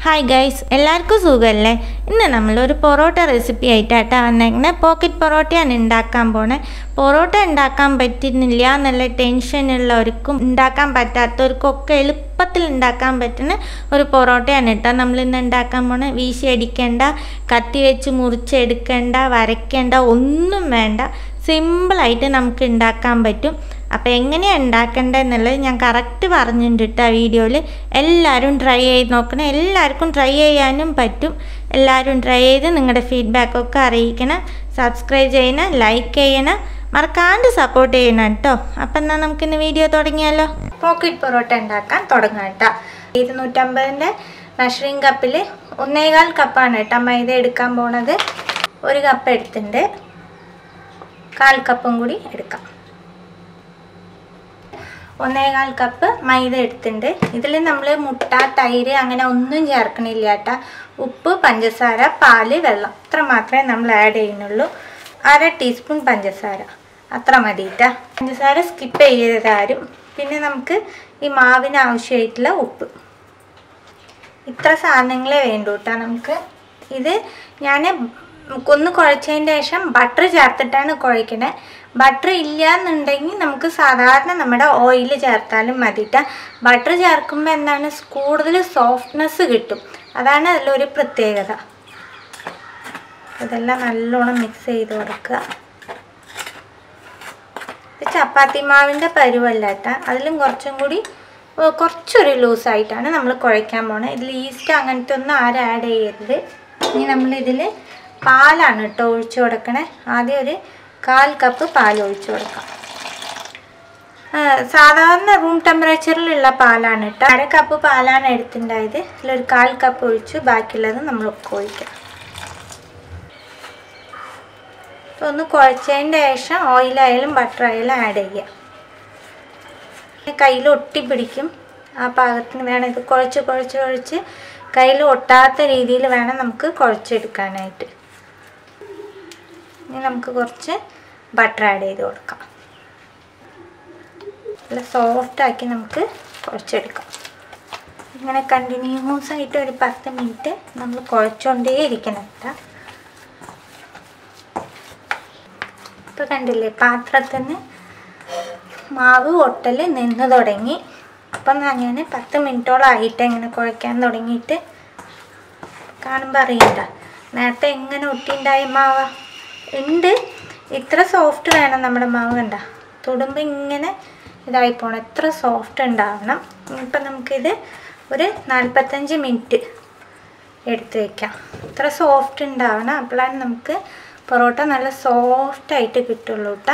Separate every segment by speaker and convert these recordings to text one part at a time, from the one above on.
Speaker 1: Hi guys, എല്ലാവർക്കും സുഖമല്ലേ? ഇന്ന് നമ്മളൊരു പൊറോട്ട റെസിപ്പി ആയിട്ടാണ് വന്നേക്കുന്നത്. പോക്കറ്റ് പൊറോട്ടയാണ് ഉണ്ടാക്കാൻ പോണേ. പൊറോട്ട ഉണ്ടാക്കാൻ പറ്റുന്നില്ല എന്നുള്ള ടെൻഷനുള്ളവർക്കും ഉണ്ടാക്കാൻ പറ്റാത്തവർക്കൊക്കെ എളുപ്പത്തിൽ ഉണ്ടാക്കാൻ പറ്റുന്ന ഒരു പൊറോട്ടയാണ് കേട്ടോ നമ്മളിന്ന് ഉണ്ടാക്കാൻ പോണേ. വീശി അടിക്കേണ്ട, കത്തി വെച്ച് മുറിച്ചെടുക്കേണ്ട, വരയ്ക്കേണ്ട, ഒന്നും വേണ്ട. സിമ്പിളായിട്ട് നമുക്ക് ഉണ്ടാക്കാൻ പറ്റും. അപ്പോൾ എങ്ങനെയാണ് ഉണ്ടാക്കേണ്ടതെന്നുള്ളത് ഞാൻ കറക്റ്റ് പറഞ്ഞിട്ടുണ്ട് കേട്ടോ വീഡിയോയിൽ. എല്ലാവരും ട്രൈ ചെയ്ത് നോക്കണം. എല്ലാവർക്കും ട്രൈ ചെയ്യാനും പറ്റും. എല്ലാവരും ട്രൈ ചെയ്ത് നിങ്ങളുടെ ഫീഡ്ബാക്കൊക്കെ അറിയിക്കണം. സബ്സ്ക്രൈബ് ചെയ്യണം, ലൈക്ക് ചെയ്യണം, മറക്കാണ്ട് സപ്പോർട്ട് ചെയ്യണം കേട്ടോ. അപ്പം എന്നാൽ നമുക്കിന്ന് വീഡിയോ തുടങ്ങിയാലോ. പോക്കറ്റ് പൊറോട്ട ഉണ്ടാക്കാൻ തുടങ്ങാം കേട്ടോ. 250 മെഷറിംഗ് കപ്പിൽ 1.25 കപ്പാണ് കേട്ടോ മൈദ എടുക്കാൻ പോണത്. 1 കപ്പ് എടുത്തിട്ടുണ്ട്, 1/4 കപ്പും കൂടി എടുക്കാം. 1.25 കപ്പ് മൈദ എടുത്തിട്ടുണ്ട്. ഇതിൽ നമ്മൾ മുട്ട, തൈര് അങ്ങനെ ഒന്നും ചേർക്കണില്ല കേട്ടോ. ഉപ്പ്, പഞ്ചസാര, പാല്, വെള്ളം ഇത്ര മാത്രമേ നമ്മൾ ആഡ് ചെയ്യുന്നുള്ളൂ. 1/2 ടീസ്പൂൺ പഞ്ചസാര അത്ര മതി കേട്ടോ. പഞ്ചസാര സ്കിപ്പ് ചെയ്താലും. പിന്നെ നമുക്ക് ഈ മാവിന് ആവശ്യമായിട്ടുള്ള ഉപ്പ്, ഇത്ര സാധനങ്ങളെ വേണ്ടൂ കേട്ടോ നമുക്ക്. ഇത് ഞാൻ ഒന്ന് കുഴച്ചതിന് ശേഷം ബട്ടർ ചേർത്തിട്ടാണ് കുഴക്കണേ. ബട്ടർ ഇല്ല എന്നുണ്ടെങ്കിൽ നമുക്ക് സാധാരണ നമ്മുടെ ഓയിൽ ചേർത്താലും മതിട്ടാ. ബട്ടർ ചേർക്കുമ്പോൾ എന്താണ്, കൂടുതൽ സോഫ്റ്റ്നെസ് കിട്ടും. അതാണ് അതിലൊരു പ്രത്യേകത. ഇതെല്ലാം നല്ലോണം മിക്സ് ചെയ്ത് കൊടുക്കുക. ചപ്പാത്തി മാവിൻ്റെ പരുവല്ല കേട്ടോ, അതിലും കുറച്ചും കൂടി കുറച്ചൊരു ലൂസായിട്ടാണ് നമ്മൾ കുഴയ്ക്കാൻ പോണത്. ഇതിൽ ഈസ്റ്റ് അങ്ങനത്തെ ഒന്നും ആരും ആഡ് ചെയ്യരുത്. ഇനി നമ്മളിതിൽ പാലാണ് കേട്ടോ ഒഴിച്ചു കൊടുക്കണേ. ആദ്യം ഒരു 1/4 കപ്പ് പാൽ ഒഴിച്ചു കൊടുക്കാം. സാധാരണ റൂം ടെമ്പറേച്ചറിലുള്ള പാലാണ് കേട്ടോ. 1/2 കപ്പ് പാലാണ് എടുത്തിട്ടുണ്ടായത്. ഇതിലൊരു 1/4 കപ്പ് ഒഴിച്ചു, ബാക്കിയുള്ളത് നമ്മളൊക്കെ ഒഴിക്കാം. ഒന്ന് കുഴച്ചതിൻ്റെ ശേഷം ഓയിലായാലും ബട്ടറായാലും ആഡ് ചെയ്യുക. കയ്യിൽ ഒട്ടിപ്പിടിക്കും, ആ പാകത്തിന് വേണം. ഇത് കുഴച്ച് കുഴച്ച് കുഴച്ച് കയ്യിൽ ഒട്ടാത്ത രീതിയിൽ വേണം നമുക്ക് കുഴച്ചെടുക്കാനായിട്ട്. ഇനി നമുക്ക് കുറച്ച് ബട്ടർ ആഡ് ചെയ്ത് കൊടുക്കാം. നല്ല സോഫ്റ്റാക്കി നമുക്ക് കുഴച്ചെടുക്കാം. ഇങ്ങനെ കണ്ടിന്യൂസ് ആയിട്ട് ഒരു 10 മിനിറ്റ് നമ്മൾ കുഴച്ചുകൊണ്ടേ ഇരിക്കണം കേട്ടോ. ഇപ്പോൾ കണ്ടില്ലേ, പാത്രത്തിൽ നിന്ന് മാവ് ഒട്ടൽ നിന്ന് തുടങ്ങി. അപ്പം ഞാൻ 10 മിനിറ്റോളം ആയിട്ട് ഇങ്ങനെ കുഴയ്ക്കാൻ തുടങ്ങിയിട്ട്. കാണുമ്പോൾ അറിയണ്ട നേരത്തെ എങ്ങനെ ഒട്ടിയുണ്ടായ മാവ് ഉണ്ട്. ഇത്ര സോഫ്റ്റ് വേണം നമ്മുടെ മാവ്. കണ്ട തൊടുമ്പോൾ ഇങ്ങനെ ഇതായി പോകണം, എത്ര സോഫ്റ്റ് ഉണ്ടാവണം. ഇപ്പം നമുക്കിത് ഒരു 45 മിനിറ്റ് എടുത്ത് വയ്ക്കാം. ഇത്ര സോഫ്റ്റ് ഉണ്ടാവണം, അപ്പോഴാണ് നമുക്ക് പൊറോട്ട നല്ല സോഫ്റ്റായിട്ട് കിട്ടുള്ളൂ കേട്ടോ.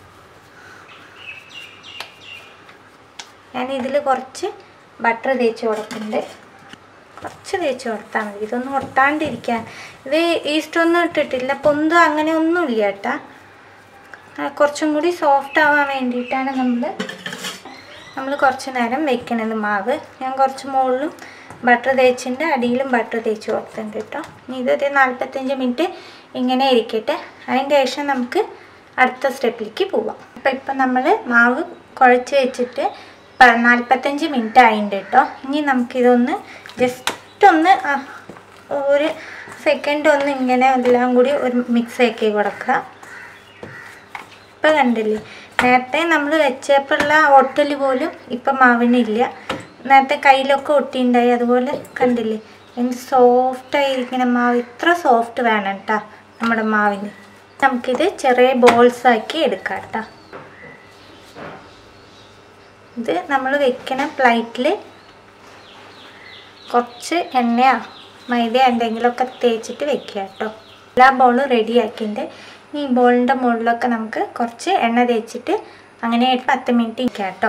Speaker 1: ഞാൻ ഇതിൽ കുറച്ച് ബട്ടർ തേച്ച് കൊടുക്കുന്നുണ്ട്. കുറച്ച് തേച്ച് കൊടുത്താൽ മതി, ഇതൊന്നും ഒട്ടാണ്ടിരിക്കാൻ. ഇത് ഈസ്റ്റൊന്നും ഇട്ടിട്ടില്ല, പൊന്തും അങ്ങനെ ഒന്നുമില്ല കേട്ടോ. കുറച്ചും കൂടി സോഫ്റ്റ് ആവാൻ വേണ്ടിയിട്ടാണ് നമ്മൾ കുറച്ച് നേരം വെക്കണത് മാവ്. ഞാൻ കുറച്ച് മുകളിലും ബട്ടർ തേച്ചിട്ടുണ്ട്, അടിയിലും ബട്ടർ തേച്ച് കൊടുത്തിട്ടുണ്ട് കേട്ടോ. ഇനി ഇതൊരു 45 മിനിറ്റ് ഇങ്ങനെ ഇരിക്കട്ടെ. അതിൻ്റെ ശേഷം നമുക്ക് അടുത്ത സ്റ്റെപ്പിലേക്ക് പോവാം. ഇപ്പം നമ്മൾ മാവ് കുഴച്ച് വെച്ചിട്ട് 45 മിനിറ്റ് ആയിട്ടുണ്ട് കേട്ടോ. ഇനി നമുക്കിതൊന്ന് ജസ്റ്റ് ഒന്ന് ഒരു സെക്കൻഡ് ഒന്ന് ഇങ്ങനെ എല്ലാം കൂടി ഒരു മിക്സ് ആക്കി കൊടുക്കുക. ഇപ്പം കണ്ടില്ലേ, നേരത്തെ നമ്മൾ വെച്ചപ്പോഴുള്ള ഒട്ടൽ പോലും ഇപ്പം മാവിനില്ല. നേരത്തെ കയ്യിലൊക്കെ ഒട്ടിയുണ്ടായി, അതുപോലെ കണ്ടില്ലേ എന്ത് സോഫ്റ്റായിരിക്കണം മാവ്. ഇത്ര സോഫ്റ്റ് വേണം കേട്ടോ നമ്മുടെ മാവിന്. നമുക്കിത് ചെറിയ ബോൾസാക്കി എടുക്കാം കേട്ടോ. ഇത് നമ്മൾ വെക്കണ പ്ലേറ്റിൽ കുറച്ച് എണ്ണയോ മൈദ എന്തെങ്കിലുമൊക്കെ തേച്ചിട്ട് വെക്കുക കേട്ടോ. എല്ലാ ബോളും റെഡിയാക്കിയിട്ട് ഈ ബോളിൻ്റെ മുകളിലൊക്കെ നമുക്ക് കുറച്ച് എണ്ണ തേച്ചിട്ട് അങ്ങനെ 10 മിനിറ്റ് ഇരിക്കാം കേട്ടോ.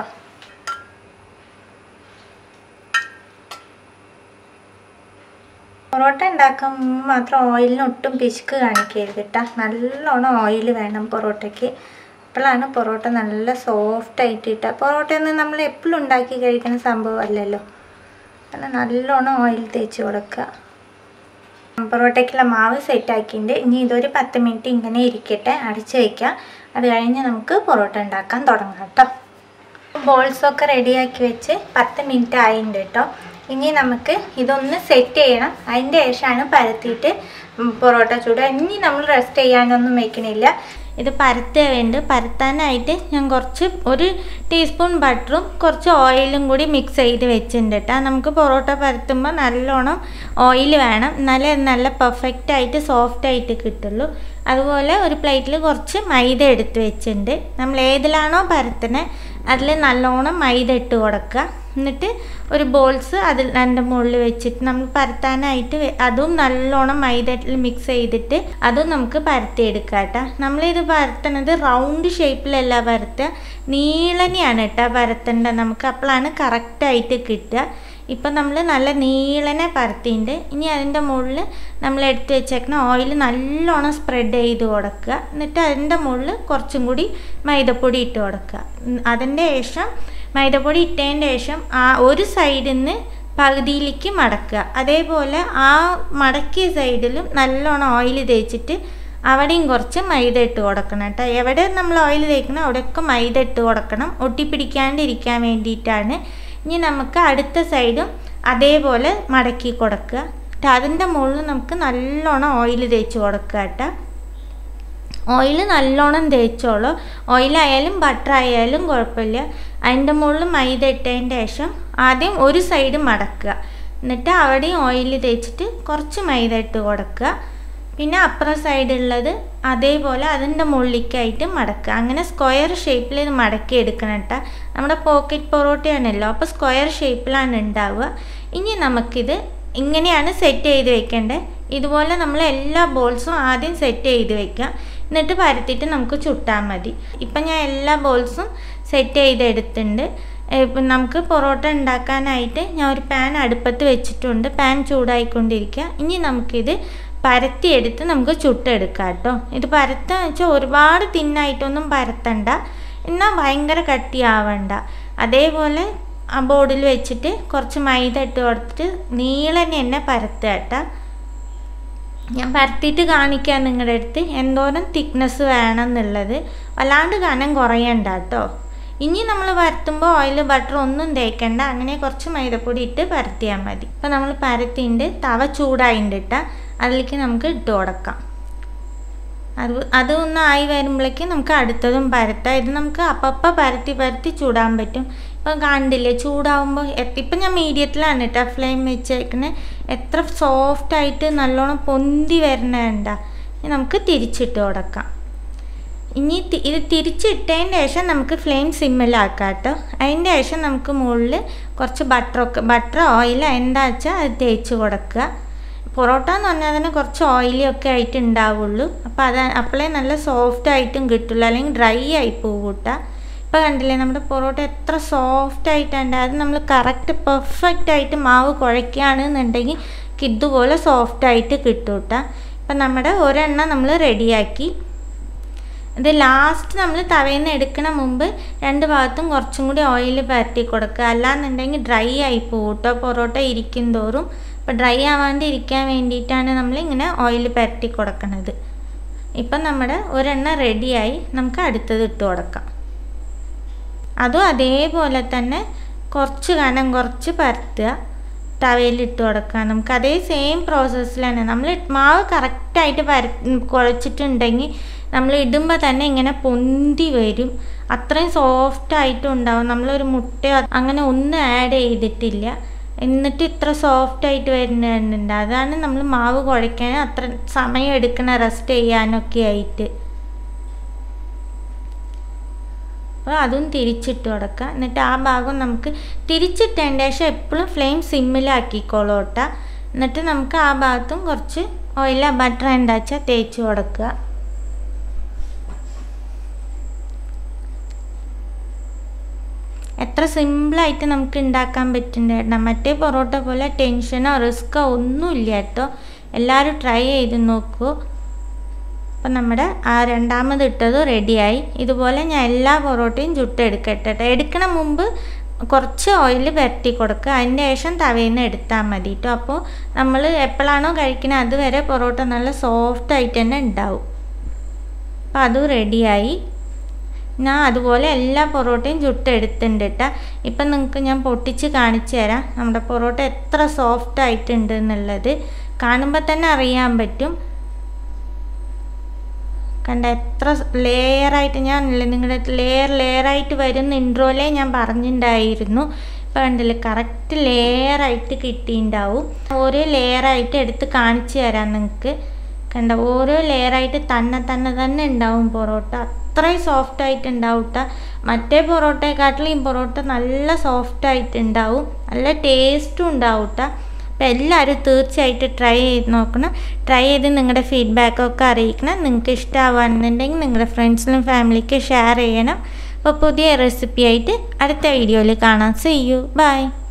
Speaker 1: പൊറോട്ട ഉണ്ടാക്കുമ്പോൾ മാത്രം ഓയിലിന് ഒട്ടും പിശുക്ക് കാണിക്കരുത് കേട്ടോ. നല്ലോണം ഓയിൽ വേണം പൊറോട്ടയ്ക്ക്. അപ്പോഴാണ് പൊറോട്ട നല്ല സോഫ്റ്റായിട്ട് കിട്ടുക. പൊറോട്ടയൊന്നും നമ്മൾ എപ്പോഴും ഉണ്ടാക്കി കഴിക്കുന്ന സംഭവമല്ലല്ലോ. അങ്ങനെ നല്ലോണം ഓയിൽ തേച്ച് കൊടുക്കുക. പൊറോട്ടയ്ക്കുള്ള മാവ് സെറ്റാക്കിയിട്ടുണ്ട്. ഇനി ഇതൊരു 10 മിനിറ്റ് ഇങ്ങനെ ഇരിക്കട്ടെ, അടച്ച് വയ്ക്കുക. അത് കഴിഞ്ഞ് നമുക്ക് പൊറോട്ട ഉണ്ടാക്കാൻ തുടങ്ങാം കേട്ടോ. ബോൾസൊക്കെ റെഡിയാക്കി വെച്ച് 10 മിനിറ്റ് ആയിട്ടുണ്ട് കേട്ടോ. ഇനി നമുക്ക് ഇതൊന്ന് സെറ്റ് ചെയ്യണം. അതിൻ്റെ ശേഷമാണ് പരത്തിയിട്ട് പൊറോട്ട ചൂടുക. ഇനി നമ്മൾ റെസ്റ്റ് ചെയ്യാനൊന്നും വയ്ക്കണില്ല. ഇത് പരത്താനായിട്ട് ഞാൻ കുറച്ച് 1 ടീസ്പൂൺ ബട്ടറും കുറച്ച് ഓയിലും കൂടി മിക്സ് ചെയ്ത് വെച്ചിട്ടുണ്ട് കേട്ടോ. നമുക്ക് പൊറോട്ട പരത്തുമ്പോൾ നല്ലോണം ഓയിൽ വേണം, എന്നാലേ നല്ല പെർഫെക്റ്റായിട്ട് സോഫ്റ്റായിട്ട് കിട്ടുള്ളൂ. അതുപോലെ ഒരു പ്ലേറ്റിൽ കുറച്ച് മൈദ എടുത്ത് വെച്ചിട്ടുണ്ട്. നമ്മൾ ഏതിലാണോ പരത്തുന്നത് അതിൽ നല്ലോണം മൈദ ഇട്ട് കൊടുക്കുക. എന്നിട്ട് ഒരു ബോൾസ് അതിൽ അതിൻ്റെ മുകളിൽ വെച്ചിട്ട് നമ്മൾ പരത്താനായിട്ട് അതും നല്ലോണം മൈദയിൽ മിക്സ് ചെയ്തിട്ട് അതും നമുക്ക് പരത്തിയെടുക്കാം കേട്ടോ. നമ്മളിത് പരത്തുന്നത് റൗണ്ട് ഷേപ്പിലല്ല പരത്തുക, നീളനെയാണ് കേട്ടോ പരത്തേണ്ടത്. നമുക്ക് അപ്പോഴാണ് കറക്റ്റായിട്ട് കിട്ടുക. ഇപ്പം നമ്മൾ നല്ല നീളനെ പരത്തിയിട്ടുണ്ട്. ഇനി അതിൻ്റെ മുകളിൽ നമ്മൾ എടുത്ത് വെച്ചേക്കുന്ന ഓയിൽ നല്ലോണം സ്പ്രെഡ് ചെയ്ത് കൊടുക്കുക. എന്നിട്ട് അതിൻ്റെ മുകളിൽ കുറച്ചും കൂടി മൈദപ്പൊടി ഇട്ട് കൊടുക്കുക. അതിൻ്റെ ശേഷം മൈദപ്പൊടി ഇട്ടതിൻ്റെ ശേഷം ആ ഒരു സൈഡിൽ നിന്ന് പകുതിയിലേക്ക് മടക്കുക. അതേപോലെ ആ മടക്കിയ സൈഡിലും നല്ലോണം ഓയിൽ തേച്ചിട്ട് അവിടെയും കുറച്ച് മൈദ ഇട്ട് കൊടുക്കണം കേട്ടോ. എവിടെ നമ്മൾ ഓയിൽ തേക്കണം അവിടെയൊക്കെ മൈദ ഇട്ട് കൊടുക്കണം, ഒട്ടിപ്പിടിക്കാണ്ടിരിക്കാൻ വേണ്ടിയിട്ടാണ്. ഇനി നമുക്ക് അടുത്ത സൈഡും അതേപോലെ മടക്കി കൊടുക്കുക. അതിൻ്റെ മുകളിൽ നമുക്ക് നല്ലോണം ഓയിൽ തേച്ച് കൊടുക്കുക കേട്ടോ. ഓയിൽ നല്ലോണം തേച്ചോളൂ. ഓയിലായാലും ബട്ടർ ആയാലും കുഴപ്പമില്ല. അതിൻ്റെ മുകളിൽ മൈദ ഇട്ടതിൻ്റെ ശേഷം ആദ്യം ഒരു സൈഡ് മടക്കുക. എന്നിട്ട് അവിടെയും ഓയിൽ തേച്ചിട്ട് കുറച്ച് മൈദ ഇട്ട് കൊടുക്കുക. പിന്നെ അപ്പുറം സൈഡുള്ളത് അതേപോലെ അതിൻ്റെ മുകളിലേക്കായിട്ട് മടക്കുക. അങ്ങനെ സ്ക്വയർ ഷേപ്പിൽ ഇത് മടക്കി എടുക്കണം കേട്ടോ. നമ്മുടെ പോക്കറ്റ് പൊറോട്ടയാണല്ലോ, അപ്പോൾ സ്ക്വയർ ഷേപ്പിലാണ് ഉണ്ടാവുക. ഇനി നമുക്കിത് ഇങ്ങനെയാണ് സെറ്റ് ചെയ്ത് വെക്കേണ്ടത്. ഇതുപോലെ നമ്മൾ എല്ലാ ബോൾസും ആദ്യം സെറ്റ് ചെയ്ത് വെക്കുക. എന്നിട്ട് പരത്തിയിട്ട് നമുക്ക് ചുട്ടാൽ മതി. ഇപ്പം ഞാൻ എല്ലാ ബോൾസും സെറ്റ് ചെയ്തെടുത്തിട്ടുണ്ട്. ഇപ്പം നമുക്ക് പൊറോട്ട ഉണ്ടാക്കാനായിട്ട് ഞാൻ ഒരു പാൻ അടുപ്പത്ത് വെച്ചിട്ടുണ്ട്. പാൻ ചൂടായിക്കൊണ്ടിരിക്കുക. ഇനി നമുക്കിത് പരത്തിയെടുത്ത് നമുക്ക് ചുട്ടെടുക്കാം കേട്ടോ. ഇത് പരത്താന്ന് വെച്ചാൽ ഒരുപാട് തിന്നായിട്ടൊന്നും പരത്തണ്ട, എന്നാൽ ഭയങ്കര കട്ടിയാവണ്ട. അതേപോലെ ആ ബോർഡിൽ വെച്ചിട്ട് കുറച്ച് മൈദ ഇട്ട് കൊടുത്തിട്ട് നീളനെ തന്നെ പരത്തുക കേട്ടോ. ഞാൻ പരത്തിയിട്ട് കാണിക്കാം നിങ്ങളുടെ അടുത്ത് എന്തോരം തിക്നെസ് വേണം എന്നുള്ളത്. വല്ലാണ്ട് കനം കുറയണ്ട കേട്ടോ. ഇനി നമ്മൾ പരത്തുമ്പോൾ ഓയിൽ ബട്ടർ ഒന്നും തേക്കണ്ട, അങ്ങനെ കുറച്ച് മൈദപ്പൊടി ഇട്ട് പരത്തിയാൽ മതി. അപ്പോൾ നമ്മൾ പരത്തിയിട്ട് തവ ചൂടായിട്ട് ഇട്ടാൽ അതിലേക്ക് നമുക്ക് ഇട്ട് കൊടുക്കാം. അതൊന്ന് ആയി വരുമ്പോഴേക്കും നമുക്ക് അടുത്തതും പരത്താം. ഇത് നമുക്ക് അപ്പം പരത്തി ചൂടാൻ പറ്റും. ഇപ്പം കണ്ടില്ലേ ചൂടാവുമ്പോൾ ഇപ്പം ഞാൻ മീഡിയത്തിലാണ് കേട്ടോ ഫ്ലെയിം വെച്ചേക്കണേ. എത്ര സോഫ്റ്റായിട്ട് നല്ലോണം പൊന്തി വരണേണ്ട. നമുക്ക് തിരിച്ചിട്ട് കൊടുക്കാം. ഇനി ഇത് തിരിച്ചിട്ടതിൻ്റെ ശേഷം നമുക്ക് ഫ്ലെയിം സിമ്മിലാക്കാം കേട്ടോ. അതിൻ്റെ ശേഷം നമുക്ക് മുകളിൽ കുറച്ച് ബട്ടർ ഓയിൽ എന്താ വെച്ചാൽ അത് തേച്ച് കൊടുക്കുക. പൊറോട്ട എന്ന് പറഞ്ഞാൽ തന്നെ കുറച്ച് ഓയിലൊക്കെ ആയിട്ട് ഉണ്ടാവുള്ളൂ. അപ്പോൾ അപ്പോഴേ നല്ല സോഫ്റ്റായിട്ടും കിട്ടുള്ളൂ, അല്ലെങ്കിൽ ഡ്രൈ ആയി പോകൂട്ടാ. ഇപ്പോൾ കണ്ടില്ലേ നമ്മുടെ പൊറോട്ട എത്ര സോഫ്റ്റായിട്ടുണ്ട്. അത് നമ്മൾ കറക്റ്റ് പെർഫെക്റ്റായിട്ട് മാവ് കുഴയ്ക്കുകയാണെന്നുണ്ടെങ്കിൽ ഇതുപോലെ സോഫ്റ്റായിട്ട് കിട്ടും കേട്ടോ. ഇപ്പം നമ്മുടെ ഒരെണ്ണം നമ്മൾ റെഡിയാക്കി. ഇത് ലാസ്റ്റ് നമ്മൾ തവയിൽ നിന്ന് എടുക്കണ മുമ്പ് 2 ഭാഗത്തും കുറച്ചും കൂടി ഓയിൽ പരത്തി കൊടുക്കുക. അല്ലാന്നുണ്ടെങ്കിൽ ഡ്രൈ ആയി പോകും കേട്ടോ പൊറോട്ട ഇരിക്കും തോറും. അപ്പോൾ ഡ്രൈ ആവാണ്ട് ഇരിക്കാൻ വേണ്ടിയിട്ടാണ് നമ്മളിങ്ങനെ ഓയിൽ പരത്തി കൊടുക്കണത്. ഇപ്പം നമ്മുടെ ഒരെണ്ണം റെഡിയായി. നമുക്ക് അടുത്തത് ഇട്ട് കൊടുക്കാം. അതും അതേപോലെ തന്നെ കുറച്ച് കനം കുറച്ച് പരത്തുക, തവയിലിട്ട് കൊടുക്കുക. നമുക്ക് അതേ സെയിം പ്രോസസ്സിലാണ്. നമ്മൾ മാവ് കറക്റ്റായിട്ട് കുഴച്ചിട്ടുണ്ടെങ്കിൽ നമ്മൾ ഇടുമ്പോൾ തന്നെ ഇങ്ങനെ പൊന്തി വരും. അത്രയും സോഫ്റ്റായിട്ടും ഉണ്ടാവും. നമ്മളൊരു മുട്ടയോ അങ്ങനെ ഒന്നും ആഡ് ചെയ്തിട്ടില്ല, എന്നിട്ട് ഇത്ര സോഫ്റ്റായിട്ട് വരുന്നുണ്ട്. അതാണ് നമ്മൾ മാവ് കുഴയ്ക്കാൻ അത്ര സമയം എടുക്കണ, റെസ്റ്റ് ചെയ്യാനൊക്കെ ആയിട്ട്. അപ്പോൾ അതും തിരിച്ചിട്ട് കൊടുക്കുക. എന്നിട്ട് ആ ഭാഗം നമുക്ക് തിരിച്ചിട്ടതിൻ്റെ ശേഷം എപ്പോഴും ഫ്ലെയിം സിമ്മിലാക്കിക്കോളൂ കേട്ടോ. എന്നിട്ട് നമുക്ക് ആ ഭാഗത്തും കുറച്ച് ഓയിലോ ബട്ടർ എന്താച്ചാൽ തേച്ച് കൊടുക്കുക. എത്ര സിമ്പിളായിട്ട് നമുക്ക് ഉണ്ടാക്കാൻ പറ്റുന്നുണ്ട്. മറ്റേ പൊറോട്ട പോലെ ടെൻഷനോ റിസ്ക്കോ ഒന്നുമില്ല കേട്ടോ. എല്ലാവരും ട്രൈ ചെയ്ത് നോക്കൂ. അപ്പം നമ്മുടെ ആ രണ്ടാമത് ഇട്ടത് റെഡിയായി. ഇതുപോലെ ഞാൻ എല്ലാ പൊറോട്ടയും ചുട്ടെടുക്കട്ടെ. എടുക്കണ മുമ്പ് കുറച്ച് ഓയിൽ പരത്തി കൊടുക്കുക. അതിൻ്റെ ശേഷം തവയിൽ നിന്ന് എടുത്താൽ മതി കേട്ടോ. അപ്പോൾ നമ്മൾ എപ്പോഴാണോ കഴിക്കുന്നത് അതുവരെ പൊറോട്ട നല്ല സോഫ്റ്റായിട്ട് തന്നെ ഉണ്ടാവും. അപ്പോൾ അതും റെഡിയായി. ഞാൻ അതുപോലെ എല്ലാ പൊറോട്ടയും ചുട്ടെടുത്തിട്ടുണ്ട് കേട്ടോ. ഇപ്പം നിങ്ങൾക്ക് ഞാൻ പൊട്ടിച്ച് കാണിച്ചു തരാം നമ്മുടെ പൊറോട്ട എത്ര സോഫ്റ്റ് ആയിട്ടുണ്ട് എന്നുള്ളത്. കാണുമ്പോൾ തന്നെ അറിയാൻ പറ്റും. കണ്ട എത്ര ലെയറായിട്ട്, ഞാൻ നിങ്ങളുടെ ലെയറായിട്ട് വരുന്ന ഇൻട്രോയിലേ ഞാൻ പറഞ്ഞിട്ടുണ്ടായിരുന്നു. ഇപ്പം കണ്ടില്ലേ കറക്റ്റ് ലെയറായിട്ട് കിട്ടിയിട്ടുണ്ടാവും. ഓരോ ലെയറായിട്ട് എടുത്ത് കാണിച്ചു തരാം നിങ്ങൾക്ക്. കണ്ട ഓരോ ലെയറായിട്ട് തന്നെ ഉണ്ടാവും പൊറോട്ട. അത്രയും സോഫ്റ്റ് ആയിട്ട് ഉണ്ടാവും കേട്ടോ. മറ്റേ പൊറോട്ടയെക്കാട്ടിലും ഈ പൊറോട്ട നല്ല സോഫ്റ്റ് ആയിട്ടുണ്ടാവും, നല്ല ടേസ്റ്റും ഉണ്ടാവും കേട്ടോ. അപ്പോൾ എല്ലാവരും തീർച്ചയായിട്ടും ട്രൈ ചെയ്ത് നോക്കണം. ട്രൈ ചെയ്ത് നിങ്ങളുടെ ഫീഡ്ബാക്കൊക്കെ അറിയിക്കണം. നിങ്ങൾക്ക് ഇഷ്ടമാവുകയാണെന്നുണ്ടെങ്കിൽ നിങ്ങളുടെ ഫ്രണ്ട്സിനും ഫാമിലിക്കും ഷെയർ ചെയ്യണം. അപ്പോൾ പുതിയ റെസിപ്പി ആയിട്ട് അടുത്ത വീഡിയോയിൽ കാണാം. See you. Bye.